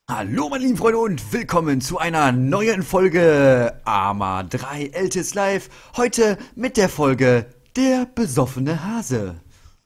Hallo meine lieben Freunde und willkommen zu einer neuen Folge Arma 3 Eltis Live. Heute mit der Folge Der besoffene Hase.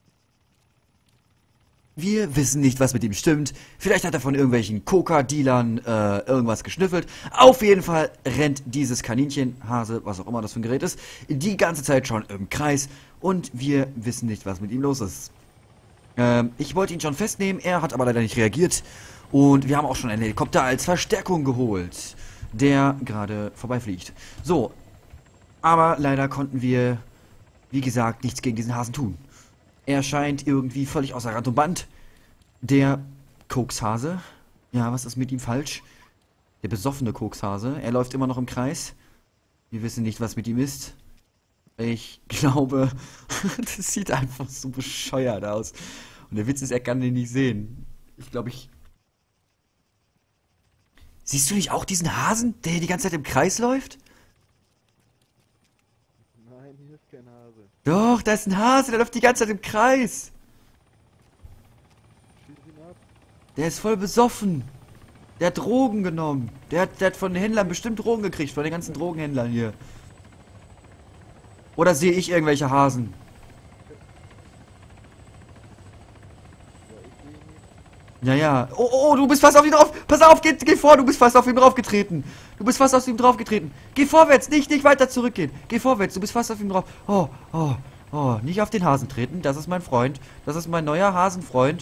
Wir wissen nicht, was mit ihm stimmt. Vielleicht hat er von irgendwelchen Coca-Dealern irgendwas geschnüffelt. Auf jeden Fall rennt dieses Kaninchen, Hase, was auch immer das für ein Gerät ist, die ganze Zeit schon im Kreis. Und wir wissen nicht, was mit ihm los ist. Ich wollte ihn schon festnehmen, er hat aber leider nicht reagiert. Und wir haben auch schon einen Helikopter als Verstärkung geholt, der gerade vorbeifliegt. So, aber leider konnten wir, wie gesagt, nichts gegen diesen Hasen tun. Er scheint irgendwie völlig außer Rand und Band. Der Kokshase. Ja, was ist mit ihm falsch? Der besoffene Kokshase. Er läuft immer noch im Kreis. Wir wissen nicht, was mit ihm ist. Ich glaube, das sieht einfach so bescheuert aus. Und der Witz ist, er kann den nicht sehen. Ich glaube, Siehst du nicht auch diesen Hasen, der hier die ganze Zeit im Kreis läuft? Nein, hier ist kein Hase. Doch, da ist ein Hase, der läuft die ganze Zeit im Kreis. Schieß ihn ab. Der ist voll besoffen. Der hat Drogen genommen. Der hat von den Händlern bestimmt Drogen gekriegt, von den ganzen Drogenhändlern hier. Oder sehe ich irgendwelche Hasen? Ja, ich sehe ihn nicht. Ja, ja. Oh, du bist fast auf ihn drauf. Pass auf, geh vor, du bist fast auf ihn draufgetreten. Du bist fast auf ihn draufgetreten. Geh vorwärts, nicht weiter zurückgehen. Geh vorwärts, du bist fast auf ihm drauf. Oh, nicht auf den Hasen treten. Das ist mein Freund. Das ist mein neuer Hasenfreund.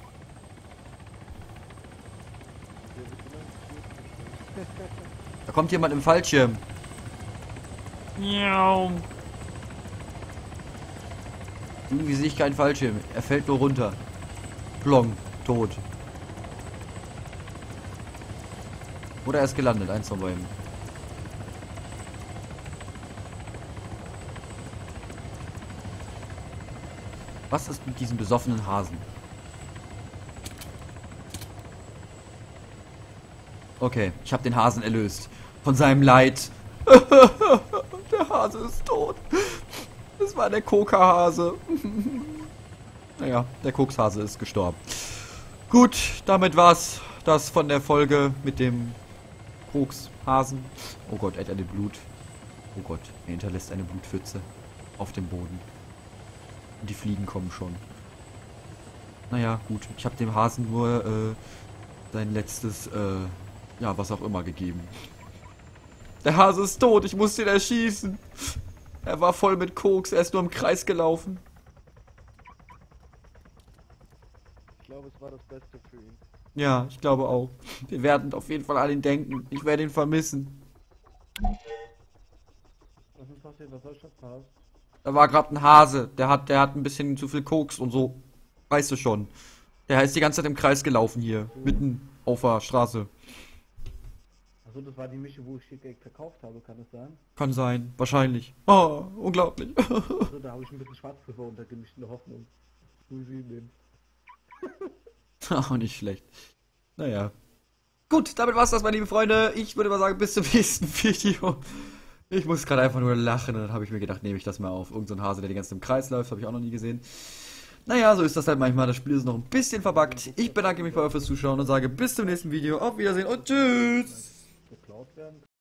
Der wird so lange gespielt. Da kommt jemand im Fallschirm. Miau. Irgendwie sehe ich keinen Fallschirm. Er fällt nur runter. Plong. Tot. Oder er ist gelandet. Eins von beiden. Was ist mit diesem besoffenen Hasen? Okay, ich habe den Hasen erlöst. Von seinem Leid. Der Hase ist tot. Das war der Koka-Hase. Naja, der Kokshase ist gestorben. Gut, damit war's das von der Folge mit dem Kokshasen. Oh Gott, er hat eine Blut. Oh Gott, er hinterlässt eine Blutpfütze auf dem Boden. Und die Fliegen kommen schon. Naja, gut. Ich habe dem Hasen nur sein letztes, ja, was auch immer gegeben. Der Hase ist tot, ich musste ihn erschießen. Er war voll mit Koks, er ist nur im Kreis gelaufen. Ich glaube, es war das Beste für ihn. Ja, ich glaube auch. Wir werden auf jeden Fall an ihn denken. Ich werde ihn vermissen. Was ist passiert? Was soll ich das haben? Da war gerade ein Hase. Der hat ein bisschen zu viel Koks und so. Weißt du schon. Der ist die ganze Zeit im Kreis gelaufen hier. Mitten auf der Straße. Achso, das war die Mische, wo ich Shit verkauft habe, kann das sein? Kann sein. Wahrscheinlich. Oh, unglaublich. Achso, da habe ich ein bisschen Schwarzpulver untergemischt in der Hoffnung, dass du sie nimmst. Auch nicht schlecht. Naja. Gut, damit war's das, meine lieben Freunde. Ich würde mal sagen, bis zum nächsten Video. Ich muss gerade einfach nur lachen und dann habe ich mir gedacht, nehme ich das mal auf. Irgend so ein Hase, der die ganze Zeit im Kreis läuft, habe ich auch noch nie gesehen. Naja, so ist das halt manchmal. Das Spiel ist noch ein bisschen verbuggt. Ich bedanke mich bei euch fürs Zuschauen und sage bis zum nächsten Video. Auf Wiedersehen und tschüss. Geklaut werden.